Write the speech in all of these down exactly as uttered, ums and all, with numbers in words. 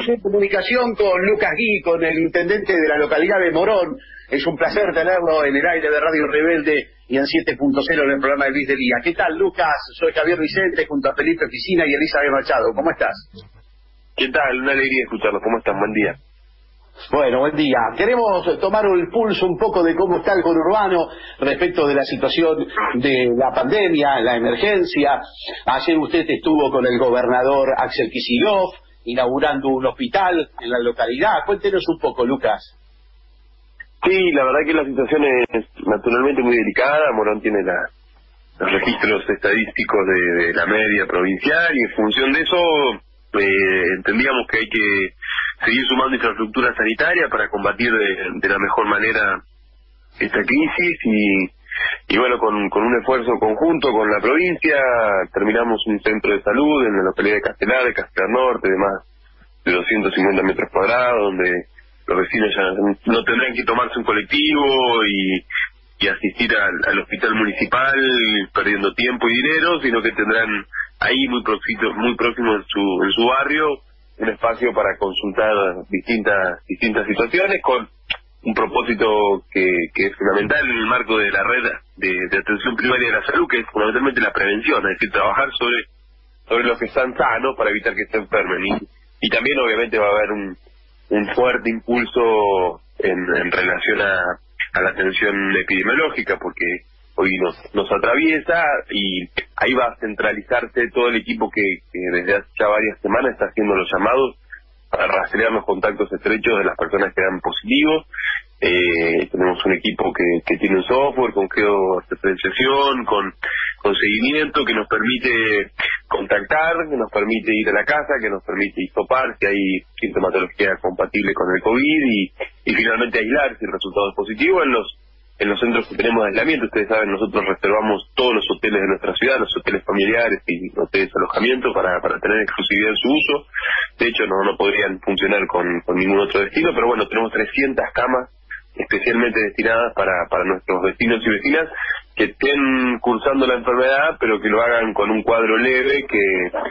Estamos en comunicación con Lucas Gui, con el intendente de la localidad de Morón. Es un placer tenerlo en el aire de Radio Rebelde y en siete punto cero en el programa de Luis de Lía. ¿Qué tal, Lucas? Soy Javier Vicente, junto a Felipe Oficina y Elizabeth Machado. ¿Cómo estás? ¿Qué tal? Una alegría escucharlo. ¿Cómo están? Buen día. Bueno, buen día. Queremos tomar el pulso un poco de cómo está el conurbano respecto de la situación de la pandemia, la emergencia. Ayer usted estuvo con el gobernador Axel Kicillof inaugurando un hospital en la localidad. Cuéntenos un poco, Lucas. Sí, la verdad que la situación es naturalmente muy delicada. Morón tiene la, los registros estadísticos de, de la media provincial y en función de eso eh, entendíamos que hay que seguir sumando infraestructura sanitaria para combatir de, de la mejor manera esta crisis y, y bueno, con, con un esfuerzo conjunto con la provincia terminamos un centro de salud en la localidad de Castelar, de Castelar Norte, de más de doscientos cincuenta metros cuadrados, donde los vecinos ya no tendrán que tomarse un colectivo y, y asistir al, al hospital municipal perdiendo tiempo y dinero, sino que tendrán ahí muy próximo, muy próximo en su, en su barrio un espacio para consultar distintas distintas situaciones con un propósito que, que es fundamental en el marco de la red de, de atención primaria de la salud, que es fundamentalmente la prevención, es decir, trabajar sobre sobre los que están sanos para evitar que se enfermen. Y, y también obviamente va a haber un, un fuerte impulso en, en relación a, a la atención epidemiológica, porque hoy nos, nos atraviesa y ahí va a centralizarse todo el equipo que, que desde hace ya varias semanas está haciendo los llamados para rastrear los contactos estrechos de las personas que dan positivos. Eh, tenemos un equipo que, que tiene un software con georreferenciación, con, con seguimiento que nos permite contactar, que nos permite ir a la casa, que nos permite hisopar si hay sintomatología compatible con el COVID y, y finalmente aislar si el resultado es positivo en los en los centros que tenemos de aislamiento. Ustedes saben, nosotros reservamos todos los hoteles de nuestra ciudad, los hoteles familiares y hoteles de alojamiento para, para tener exclusividad en su uso. De hecho, no, no podrían funcionar con, con ningún otro destino, pero bueno, tenemos trescientas camas especialmente destinadas para, para nuestros vecinos y vecinas que estén cursando la enfermedad, pero que lo hagan con un cuadro leve, que,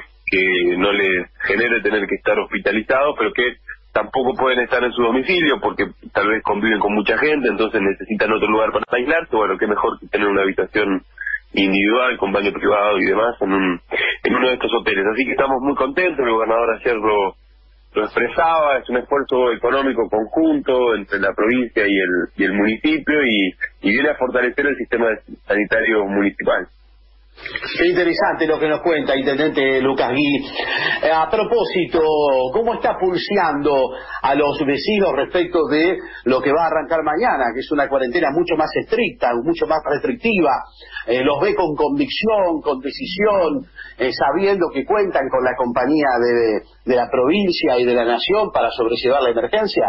que no les genere tener que estar hospitalizados, pero que tampoco pueden estar en su domicilio porque tal vez conviven con mucha gente, entonces necesitan otro lugar para aislarse. Bueno, qué mejor que tener una habitación individual con baño privado y demás en un en uno de estos hoteles. Así que estamos muy contentos. El gobernador ayer lo, lo expresaba, es un esfuerzo económico conjunto entre la provincia y el y el municipio y, y viene a fortalecer el sistema sanitario municipal. Qué interesante lo que nos cuenta, intendente Lucas Gui. Eh, a propósito, ¿cómo está pulseando a los vecinos respecto de lo que va a arrancar mañana, que es una cuarentena mucho más estricta, mucho más restrictiva? Eh, ¿Los ve con convicción, con decisión, eh, sabiendo que cuentan con la compañía de, de la provincia y de la nación para sobrellevar la emergencia?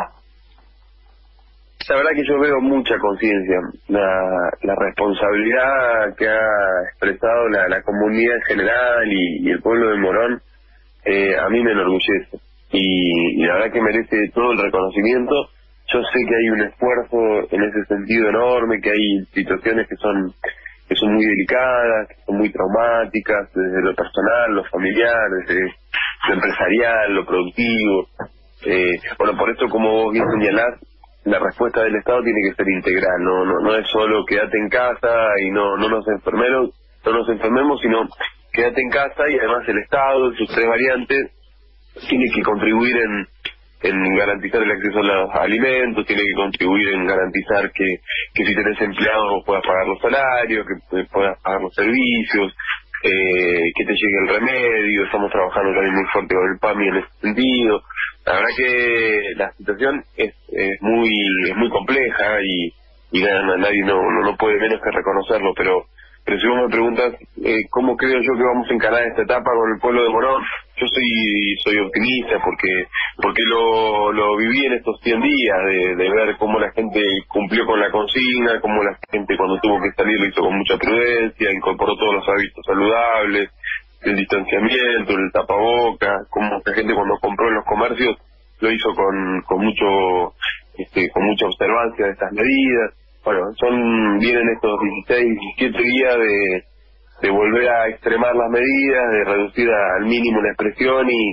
La verdad que yo veo mucha conciencia, la, la responsabilidad que ha expresado la, la comunidad en general y, y el pueblo de Morón, eh, a mí me enorgullece y, y la verdad que merece todo el reconocimiento. Yo sé que hay un esfuerzo en ese sentido enorme, que hay situaciones que son que son muy delicadas, que son muy traumáticas, desde lo personal, lo familiar, desde lo empresarial, lo productivo. Eh, bueno, por eso, como vos bien señalás, la respuesta del Estado tiene que ser integral, no no no es solo quédate en casa y no no nos enfermeros, no nos enfermemos, sino quédate en casa y además el Estado, en sus tres variantes, tiene que contribuir en en garantizar el acceso a los alimentos, tiene que contribuir en garantizar que, que si tenés empleados puedas pagar los salarios, que puedas pagar los servicios, eh, que te llegue el remedio. Estamos trabajando también muy fuerte con el PAMI en ese sentido. La verdad que la situación es, es muy es muy compleja y, y nada, nadie no, no no puede menos que reconocerlo, pero pero si vos me preguntas eh, cómo creo yo que vamos a encarar esta etapa con el pueblo de Morón, yo soy soy optimista porque porque lo lo viví en estos cien días de, de ver cómo la gente cumplió con la consigna, cómo la gente cuando tuvo que salir lo hizo con mucha prudencia, incorporó todos los hábitos saludables, el distanciamiento, el tapaboca, como la gente cuando compró en los comercios lo hizo con con mucho este con mucha observancia de estas medidas. Bueno, son vienen estos dieciséis, diecisiete días de, de volver a extremar las medidas, de reducir al mínimo la expresión y,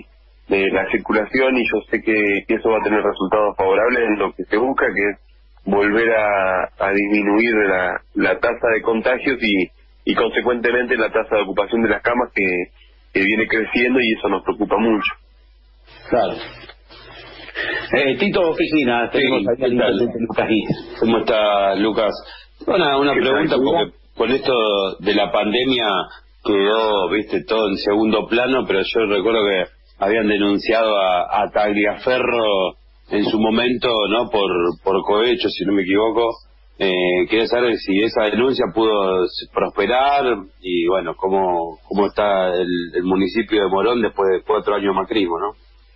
de la circulación, y yo sé que, que eso va a tener resultados favorables en lo que se busca, que es volver a, a disminuir la, la tasa de contagios y, y consecuentemente la tasa de ocupación de las camas que, que viene creciendo, y eso nos preocupa mucho. Claro. Eh, Tito Oficina, tenemos Sí, aquí al intendente Lucas Gui. ¿Cómo está, Lucas? Una, una pregunta, tal, porque con esto de la pandemia quedó, viste, todo en segundo plano, pero yo recuerdo que habían denunciado a, a Tagliaferro en su momento, ¿no? Por, por cohecho, si no me equivoco. Eh, quería saber si esa denuncia pudo prosperar y, bueno, cómo, cómo está el, el municipio de Morón después de cuatro años macrismo, ¿no?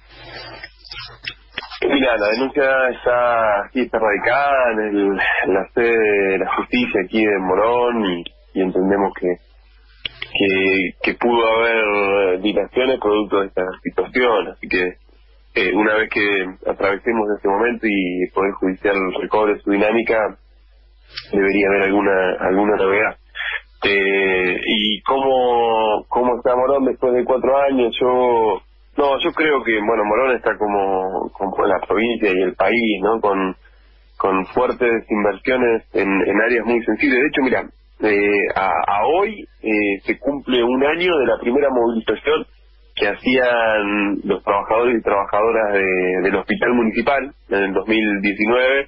Mira, la denuncia está aquí, está radicada en, el, en la sede de la justicia aquí de Morón, y, y entendemos que, que que pudo haber dilaciones producto de esta situación, así que eh, una vez que atravesemos ese momento y el Poder Judicial recobre su dinámica, debería haber alguna alguna novedad. Eh, y cómo cómo está Morón después de cuatro años, yo no yo creo que bueno Morón está como como la provincia y el país, ¿no? Con con fuertes inversiones en, en áreas muy sensibles. De hecho, mira, eh, a, a hoy eh, se cumple un año de la primera movilización que hacían los trabajadores y trabajadoras de, del hospital municipal en el dos mil diecinueve,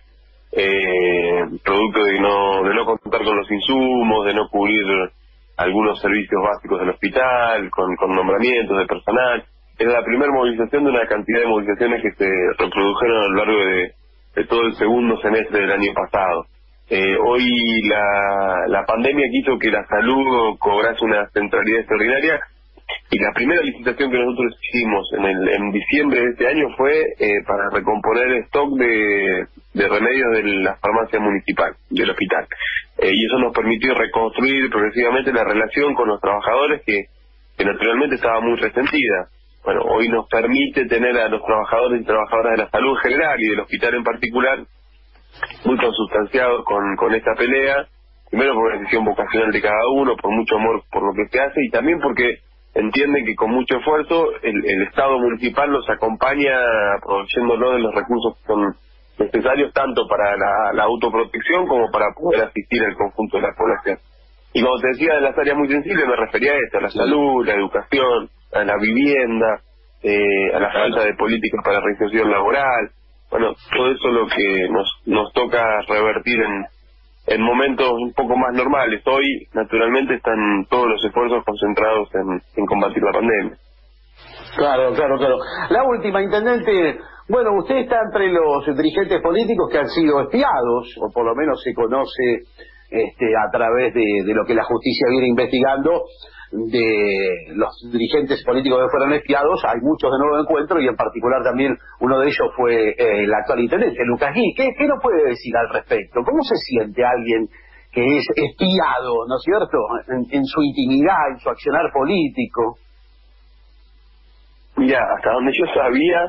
eh, producto de no de no contar con los insumos, de no cubrir algunos servicios básicos del hospital, con, con nombramientos de personal. Era la primera movilización de una cantidad de movilizaciones que se reprodujeron a lo largo de, de todo el segundo semestre del año pasado. Eh, hoy la, la pandemia quiso que la salud cobrase una centralidad extraordinaria, y la primera licitación que nosotros hicimos en el en diciembre de este año fue eh, para recomponer el stock de, de remedios de la farmacia municipal, del hospital. Eh, y eso nos permitió reconstruir progresivamente la relación con los trabajadores, que, que naturalmente estaba muy resentida. Bueno, hoy nos permite tener a los trabajadores y trabajadoras de la salud en general y del hospital en particular muy consustanciados con, con esta pelea, primero por la decisión vocacional de cada uno, por mucho amor por lo que se hace, y también porque entienden que con mucho esfuerzo el, el Estado municipal los acompaña proveyéndolo de los recursos que son necesarios tanto para la, la autoprotección como para poder asistir al conjunto de la población. Y como te decía, de las áreas muy sensibles me refería a esto, a la sí. salud, la educación, a la vivienda, eh, a la falta de políticas para la reinserción laboral. Bueno, todo eso es lo que nos nos toca revertir en en momentos un poco más normales. Hoy, naturalmente, están todos los esfuerzos concentrados en, en combatir la pandemia. Claro, claro, claro. La última, intendente, bueno, usted está entre los dirigentes políticos que han sido espiados, o por lo menos se conoce este, a través de, de lo que la justicia viene investigando, de los dirigentes políticos que fueron espiados. Hay muchos de nuevo encuentro, y en particular también uno de ellos fue eh, el actual intendente, Lucas Gui. ¿Qué, ¿Qué nos puede decir al respecto? ¿Cómo se siente alguien que es espiado, ¿no es cierto?, en, en su intimidad, en su accionar político. Mira, hasta donde yo sabía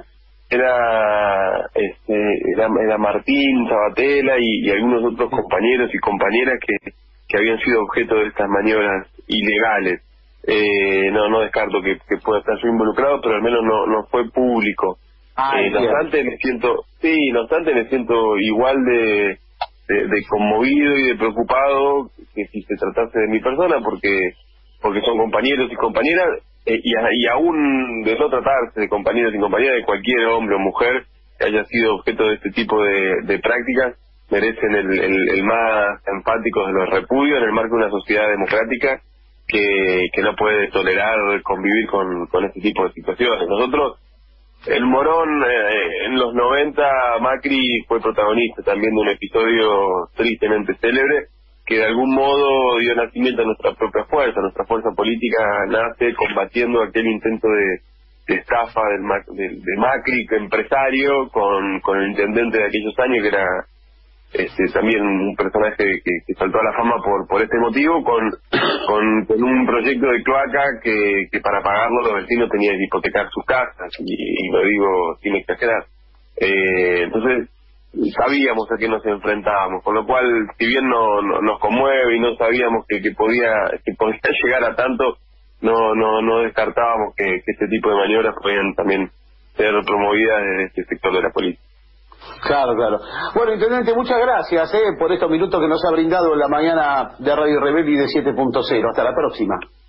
era este era, era Martín Sabatella y, y algunos otros compañeros y compañeras que, que habían sido objeto de estas maniobras ilegales. Eh, no no descarto que, que pueda estar yo involucrado, pero al menos no no fue público. Ah, eh, no obstante me siento sí no obstante me siento igual de, de de conmovido y de preocupado que si se tratase de mi persona, porque porque son compañeros y compañeras, eh, y, a, y aún de no tratarse de compañeros y compañeras, de cualquier hombre o mujer que haya sido objeto de este tipo de, de prácticas, merecen el, el, el más enfático de los repudios en el marco de una sociedad democrática que, que no puede tolerar convivir con, con este tipo de situaciones. Nosotros, el Morón, eh, en los noventa, Macri fue protagonista también de un episodio tristemente célebre que de algún modo dio nacimiento a nuestra propia fuerza. Nuestra fuerza política nace combatiendo aquel intento de, de estafa del, del, de Macri, empresario, con, con el intendente de aquellos años, que era este, también un personaje que, que saltó a la fama por por este motivo, con, con, con un proyecto de cloaca que, que para pagarlo los vecinos tenían que hipotecar sus casas, y, y lo digo sin exagerar. Eh, entonces, sabíamos a qué nos enfrentábamos, con lo cual, si bien no, no nos conmueve y no sabíamos que, que podía que podía llegar a tanto, no no no descartábamos que, que este tipo de maniobras podían también ser promovidas en este sector de la política. Claro, claro. Bueno, intendente, muchas gracias eh, por estos minutos que nos ha brindado en la mañana de Radio Rebelli de siete punto cero. Hasta la próxima.